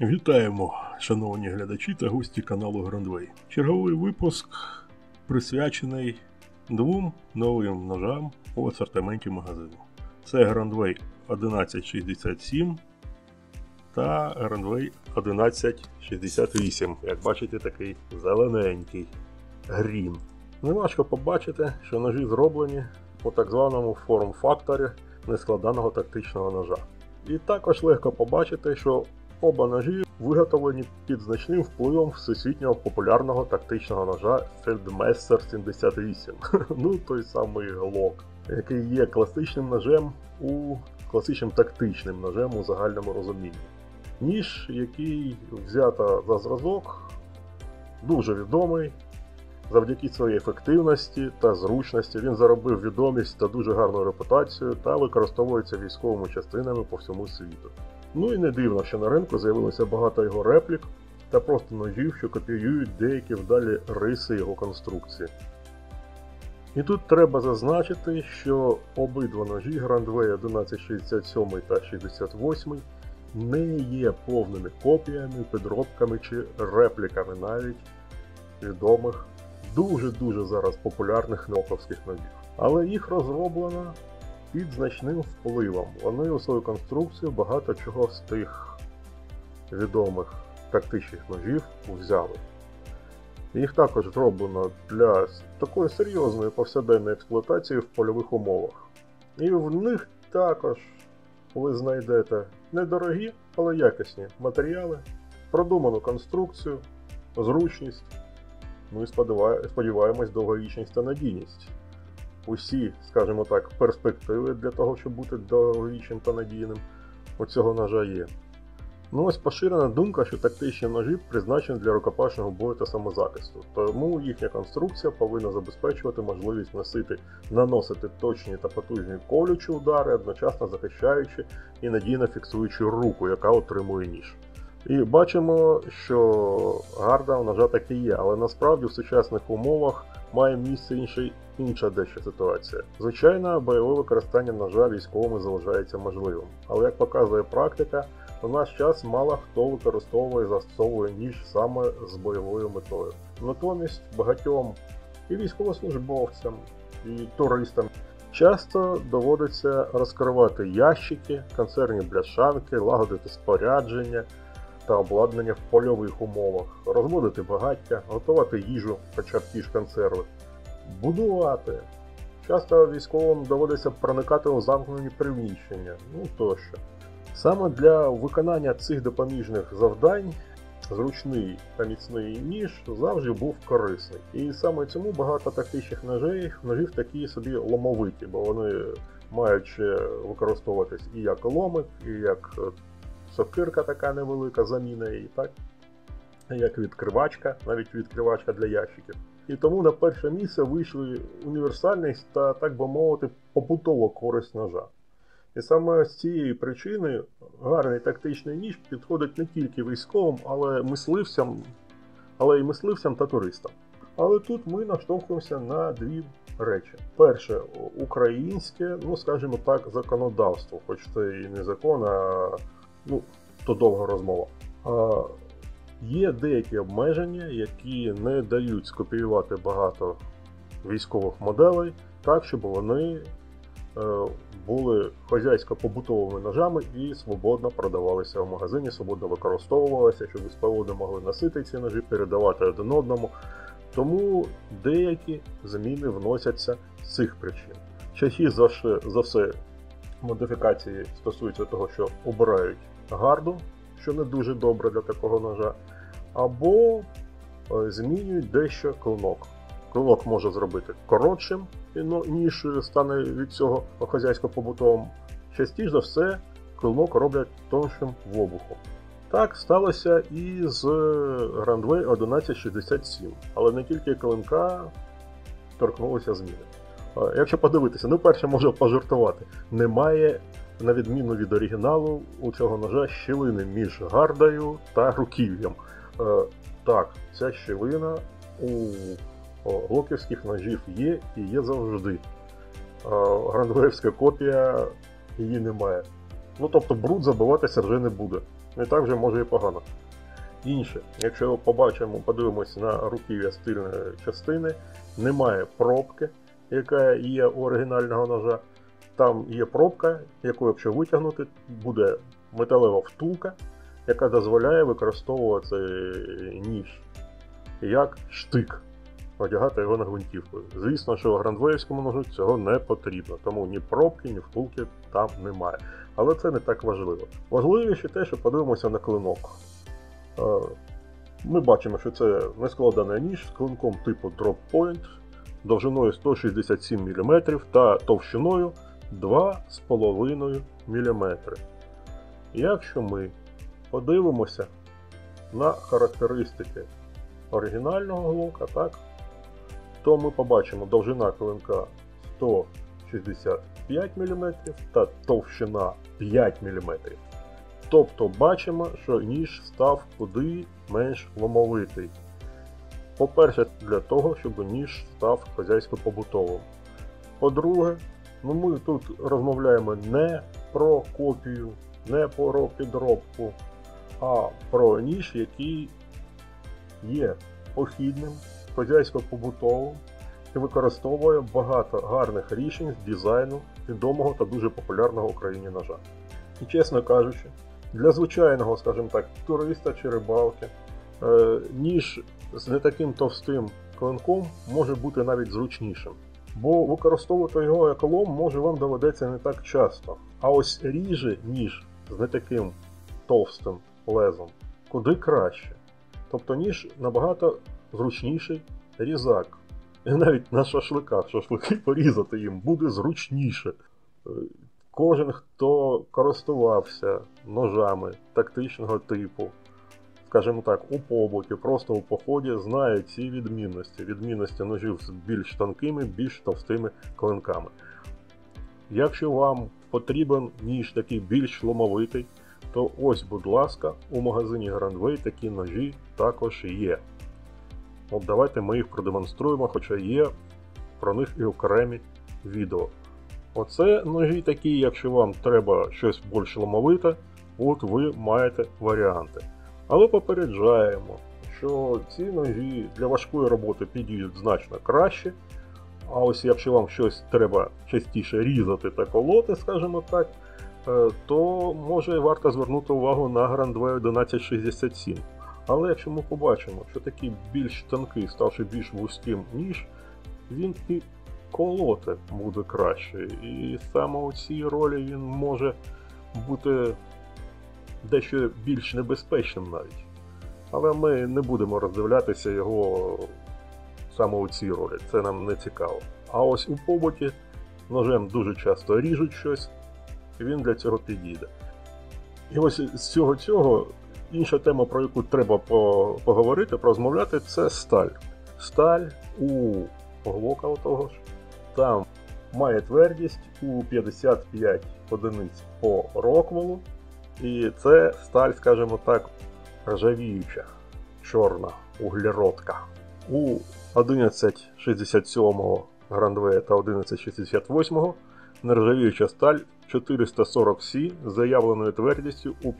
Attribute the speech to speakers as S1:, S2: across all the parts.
S1: Вітаємо, шановні глядачі та гості каналу Grandway. Черговий випуск присвячений двом новим ножам у асортименті магазину. Це Grandway 1167 та Grandway 1168. Як бачите, такий зелененький грін. Неважко побачити, що ножі зроблені у так званому форм-факторі нескладаного тактичного ножа. І також легко побачити, що оба ножі виготовлені під значним впливом всесвітнього популярного тактичного ножа Feldmesser 78. Ну, той самий Glock, який є класичним тактичним ножем у загальному розумінні. Ніж, який взято за зразок, дуже відомий. Завдяки своїй ефективності та зручності він заробив відомість та дуже гарну репутацію та використовується військовими частинами по всьому світу. Ну і не дивно, що на ринку з'явилося багато його реплік та просто ножів, що копіюють деякі вдалі риси його конструкції. І тут треба зазначити, що обидва ножі Grandway 1167 та 68 не є повними копіями, підробками чи репліками навіть відомих, дуже зараз популярних ноківських ножів. Але їх розроблено під значним впливом. Вони у свою конструкцію багато чого з тих відомих тактичних ножів взяли. Їх також зроблено для такої серйозної повсякденної експлуатації в польових умовах. І в них також ви знайдете недорогі, але якісні матеріали, продуману конструкцію, зручність, ну і сподіваємось, довговічність та надійність. Усі, скажімо так, перспективи для того, щоб бути довговічним та надійним, у цього ножа є. Ну ось поширена думка, що тактичні ножі призначені для рукопашного бою та самозахисту, тому їхня конструкція повинна забезпечувати можливість наносити точні та потужні колючі удари, одночасно захищаючи і надійно фіксуючи руку, яка отримує ніж. І бачимо, що гарда у ножа таки є, але насправді в сучасних умовах має місце інша дещо ситуація. Звичайно, бойове використання ножа військовими залишається можливим, але як показує практика, у наш час мало хто використовує і застосовує ніж саме з бойовою метою. Натомість багатьом і військовослужбовцям, і туристам часто доводиться розкривати ящики, консервні бляшанки, лагодити спорядження та обладнання в польових умовах, розводити багаття, готувати їжу, хоча б ті ж консерви, будувати. Часто військовим доводиться проникати у замкнені приміщення, ну тощо. Саме для виконання цих допоміжних завдань зручний та міцний ніж завжди був корисний. І саме цьому багато тактичних ножів такі собі ломовиті, бо вони мають використовуватись і як ломик, і як сокирка така невелика, заміна її, так? Як відкривачка, навіть відкривачка для ящиків. І тому на перше місце вийшли універсальність та, так би мовити, побутова користь ножа. І саме з цієї причини гарний тактичний ніж підходить не тільки військовим, але й мисливцям та туристам. Але тут ми наштовхуємося на дві речі. Перше, українське, ну скажімо так, законодавство, хоч це і не закон, то довга розмова. Є деякі обмеження, які не дають скопіювати багато військових моделей так, щоб вони були хазяйсько-побутовими ножами і свободно продавалися в магазині, свободно використовувалися, щоб військові могли носити ці ножі, передавати один одному. Тому деякі зміни вносяться з цих причин. Частіше за все модифікації стосуються того, що обирають гарду, що не дуже добре для такого ножа, або змінюють дещо клинок. Клинок може зробити коротшим, ніж стане від цього хазяйсько-побутовим. Частіше за все клинок роблять тоншим в обуху. Так сталося і з Grandway 1167, але не тільки клинка торкнулися зміни. Якщо подивитися, перше можу пожартувати, немає, на відміну від оригіналу, у цього ножа щілини між гардою та руків'ям. Так, ця щілина у глоківських ножів є і є завжди. Грандвеївська копія її немає. Тобто бруд забиватися вже не буде. не так вже може і погано. Інше, якщо побачимо, подивимося на руків'я стильної частини, немає пробки, яка є у оригінального ножа. Там є пробка, яку якщо витягнути, буде металева втулка, яка дозволяє використовувати цей ніж як штик, одягати його на гвинтівку. Звісно, що грандвеївському ножу цього не потрібно, тому ні пробки, ні втулки там немає. Але це не так важливо. Важливіше те, що подивимося на клинок. Ми бачимо, що це нескладений ніж з клинком типу Drop Point, довжиною 167 мм та товщиною 2,5 мм. Якщо ми подивимося на характеристики оригінального глока, так, то ми побачимо довжина клинка 165 мм та товщина 5 мм. Тобто бачимо, що ніж став куди менш ломовитий. По-перше, для того, щоб ніж став хазяйсько-побутовим. По-друге, ми тут розмовляємо не про копію, не про підробку, а про ніж, який є похідним, хазяйсько-побутовим і використовує багато гарних рішень з дизайну відомого та дуже популярного в Україні ножа. І чесно кажучи, для звичайного, скажімо так, туриста чи рибалки, ніж з не таким товстим клинком може бути навіть зручнішим. Бо використовувати його як лом може вам доведеться не так часто. А ось ріже ніж з не таким товстим лезом куди краще. Тобто ніж набагато зручніший різак. І навіть на шашликах шашлики порізати їм буде зручніше. Кожен, хто користувався ножами тактичного типу, скажімо так, у побуті, просто у поході, знає ці відмінності. Відмінності ножів з більш тонкими, більш товстими клинками. Якщо вам потрібен ніж такий більш ломовитий, то ось, будь ласка, у магазині Grandway такі ножі також є. От давайте ми їх продемонструємо, хоча є про них і окремі відео. Оце ножі такі, якщо вам треба щось більш ломовите, от ви маєте варіанти. Але попереджаємо, що ці ножі для важкої роботи підійдуть значно краще. А ось якщо вам щось треба частіше різати та колоти, скажімо так, то може варто звернути увагу на Grandway 1167. Але якщо ми побачимо, що такий більш тонкий, ставши більш вузьким ніж, він і колоти буде краще. І саме у цій ролі він може бути дещо більш небезпечним навіть. Але ми не будемо роздивлятися його саме у цій ролі, це нам не цікаво. А ось у побуті ножем дуже часто ріжуть щось, і він для цього підійде. І ось з цього інша тема, про яку треба поговорити, порозмовляти, це сталь. Сталь у глока того ж, там має твердість у 55 одиниць по Роквеллу. І це сталь, скажімо так, ржавіюча, чорна, углеродка. У 1167 Grandway та 1168 нержавіюча сталь 440C з заявленою твердістю у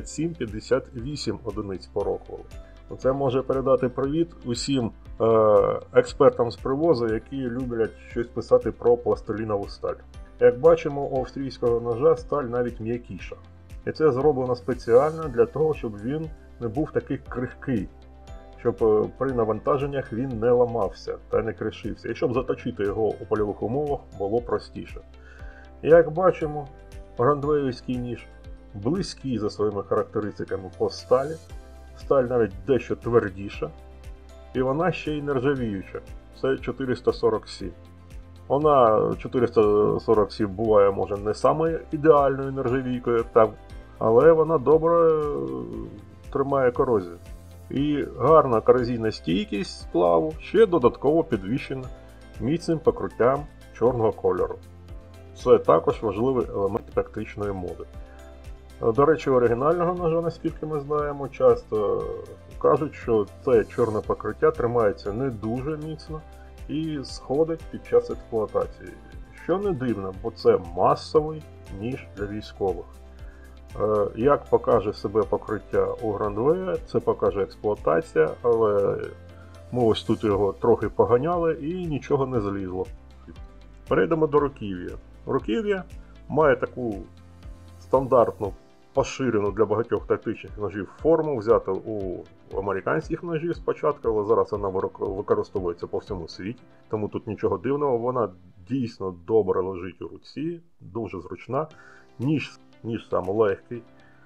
S1: 57-58 одиниць по Роквеллу. Це може передати привіт усім експертам з привозу, які люблять щось писати про пластилінову сталь. Як бачимо, у австрійського ножа сталь навіть м'якіша. І це зроблено спеціально для того, щоб він не був такий крихкий, щоб при навантаженнях він не ламався та не кришився, і щоб заточити його у польових умовах було простіше. І як бачимо, грандвеївський ніж близький за своїми характеристиками по сталі, сталь навіть дещо твердіша, і вона ще й нержавіюча, це 440C. Вона 440C буває, може, не саме ідеальною нержавійкою, але вона добре тримає корозію. І гарна корозійна стійкість сплаву ще додатково підвищена міцним покриттям чорного кольору. Це також важливий елемент тактичної моди. До речі, оригінального ножа, наскільки ми знаємо, часто кажуть, що це чорне покриття тримається не дуже міцно і сходить під час експлуатації. Що не дивно, бо це масовий ніж для військових. Як покаже себе покриття у Grandway, це покаже експлуатація, але ми ось тут його трохи поганяли і нічого не злізло. Перейдемо до руків'я. Руків'я має таку стандартну, поширену для багатьох тактичних ножів форму, взяту у американських ножів спочатку, але зараз вона використовується по всьому світі, тому тут нічого дивного, вона дійсно добре лежить у руці, дуже зручна, ніж сам легкий,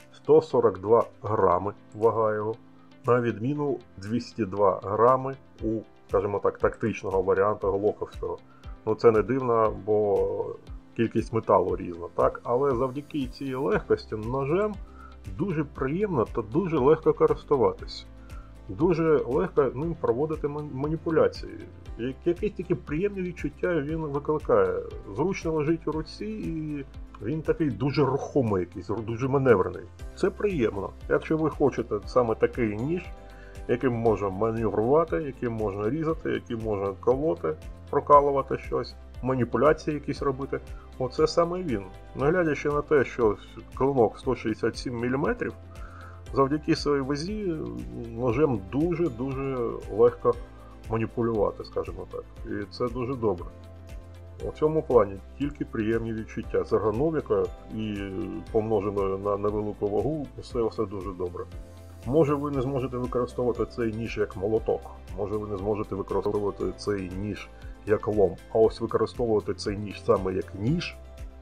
S1: 142 грами вага його, на відміну 202 грами у, скажімо так, тактичного варіанту глоковського. Ну це не дивно, бо кількість металу різна, так? Але завдяки цій легкості ножем дуже приємно та дуже легко користуватися. Дуже легко ним проводити маніпуляції. Якісь такі приємні відчуття він викликає. Зручно лежить у руці і він такий дуже рухомий, якийсь, дуже маневрений. Це приємно. Якщо ви хочете саме такий ніж, яким можна маневрувати, яким можна різати, яким можна колоти, прокалувати щось, маніпуляції якісь робити, оце саме він. Наглядячи на те, що клинок 167 мм, завдяки своїй вазі ножем дуже-дуже легко маніпулювати, скажімо так. І це дуже добре. У цьому плані тільки приємні відчуття. З ергономікою і помноженою на невелику вагу, все дуже добре. Може ви не зможете використовувати цей ніж як молоток, може ви не зможете використовувати цей ніж як лом, а ось використовувати цей ніж саме як ніж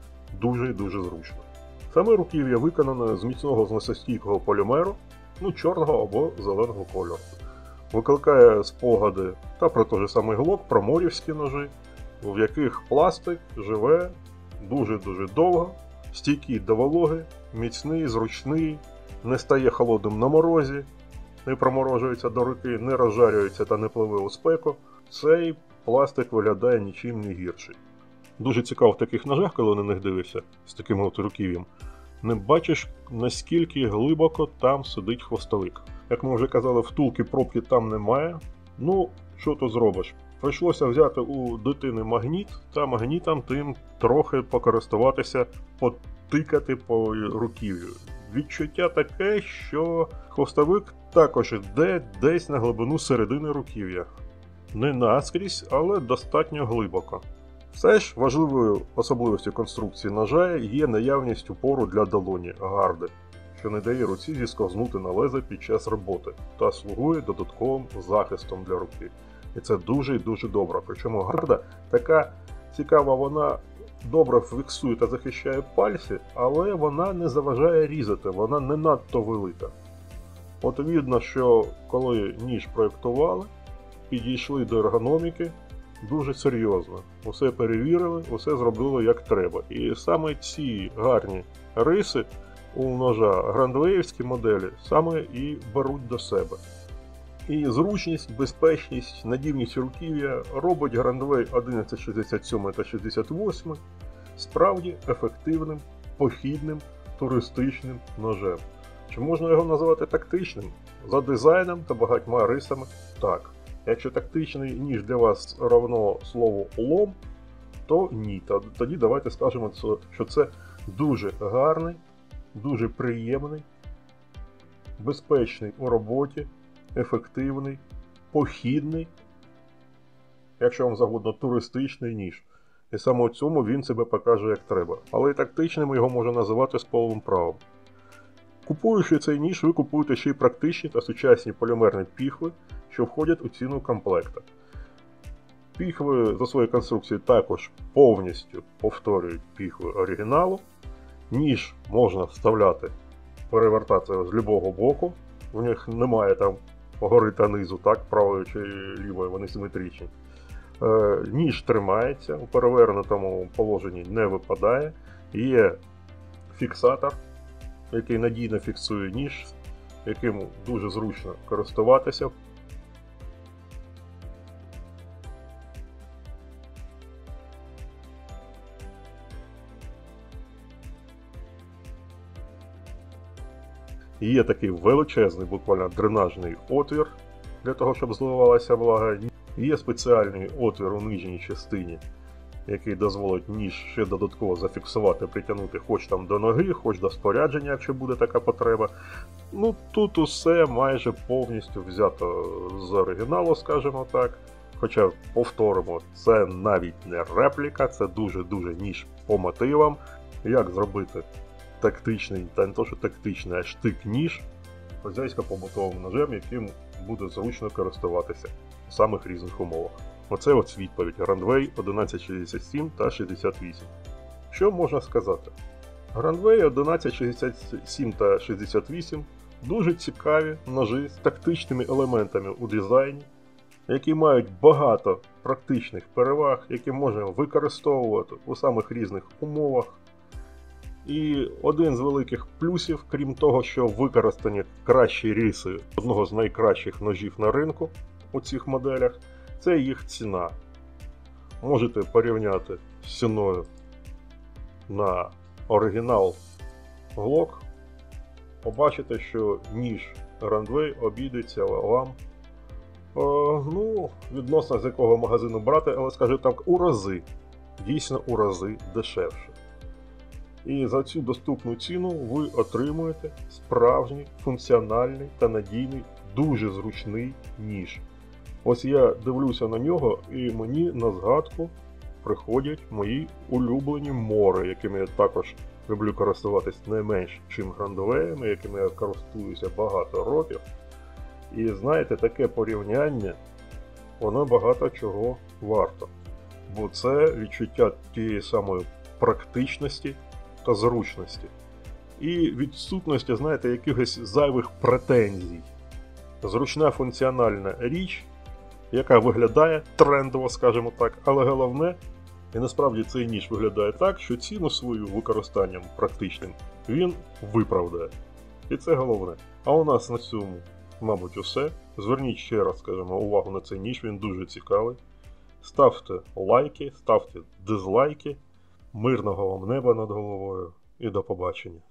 S1: дуже зручно. Саме руків'я виконане з міцного зносостійкого полімеру, чорного або зеленого кольору. Викликає спогади та про той же самий глок, про морівські ножі, в яких пластик живе дуже довго, стійкий до вологи, міцний, зручний, не стає холодним на морозі, не проморожується до руки, не розжарюється та не пливе у спеку. Цей пластик виглядає нічим не гірший. Дуже цікаво в таких ножах, коли на них дивишся, з таким от руків'ям, не бачиш, наскільки глибоко там сидить хвостовик. Як ми вже казали, втулки пробки там немає. Що тут зробиш? Прийшлося взяти у дитини магніт, та магнітом тим трохи покористуватися, потикати по руків'ю. Відчуття таке, що хвостовик також йде десь на глибину середини руків'я. Не наскрізь, але достатньо глибоко. Все ж важливою особливістю конструкції ножа є наявність упору для долоні гарди, що не дає руці зісковзнути на лезо під час роботи та слугує додатковим захистом для руки. І це дуже добре. Причому гарда така цікава, вона добре фіксує та захищає пальці, але вона не заважає різати, вона не надто велика. От видно, що коли ніж проєктували, підійшли до ергономіки дуже серйозно. Усе перевірили, усе зробили як треба. І саме ці гарні риси у ножа грандвеївські моделі саме і беруть до себе. І зручність, безпечність, надійність руків'я робить Grandway 1167 та 68 справді ефективним, похідним, туристичним ножем. Чи можна його називати тактичним? За дизайном та багатьма рисами – так. Якщо тактичний ніж для вас равно слову лом, то ні. Тоді давайте скажемо, що це дуже гарний, дуже приємний, безпечний у роботі, ефективний, похідний, якщо вам завгодно, туристичний ніж. І саме у цьому він себе покаже як треба. Але і тактичним його можна називати з повним правом. Купуючи цей ніж, ви купуєте ще й практичні та сучасні полімерні піхви, що входять у ціну комплекта. Піхви за своєю конструкцією також повністю повторюють піхви оригіналу. Ніж можна вставляти, перевертати з будь-якого боку. У них немає там погори та низу, так, правою чи лівою, вони симетричні. Ніж тримається, у перевернутому положенні не випадає. Є фіксатор, який надійно фіксує ніж, яким дуже зручно користуватися. Є такий величезний, буквально дренажний отвір для того, щоб зливалася влага. Є спеціальний отвір у нижній частині, який дозволить ніж ще додатково зафіксувати, притягнути хоч там до ноги, хоч до спорядження, якщо буде така потреба. Ну, тут усе майже повністю взято з оригіналу, скажімо так. Хоча, повторимо, це навіть не репліка, це дуже-дуже ніж по мотивам. Як зробити тактичний, та не то що тактичний, а штик-ніж хазяйсько-побутовим ножем, яким буде зручно користуватися у самих різних умовах. Оце ось відповідь Grandway 1167 та 68. Що можна сказати? Grandway 1167 та 68 дуже цікаві ножі з тактичними елементами у дизайні, які мають багато практичних переваг, які можна використовувати у самих різних умовах. І один з великих плюсів, крім того, що використані кращі риси одного з найкращих ножів на ринку у цих моделях, це їх ціна. Можете порівняти з ціною на оригінал Glock, побачите, що ніж Grandway обійдеться вам, відносно з якого магазину брати, але скажу так, у рази, дійсно у рази дешевше. І за цю доступну ціну ви отримуєте справжній, функціональний та надійний, дуже зручний ніж. Ось я дивлюся на нього, і мені на згадку приходять мої улюблені мори, якими я також люблю користуватись не менш, чим Grandway'ями, якими я користуюся багато років. І знаєте, таке порівняння, воно багато чого варто. Бо це відчуття тієї самої практичності та зручності. І відсутності, знаєте, якихось зайвих претензій. Зручна функціональна річ, яка виглядає трендово, скажімо так, але головне, і насправді цей ніж виглядає так, що ціну свою використанням практичним він виправдає. І це головне. А у нас на цьому, мабуть, усе. Зверніть ще раз, скажімо, увагу на цей ніж, він дуже цікавий. Ставте лайки, ставте дизлайки. Мирного вам неба над головою і до побачення.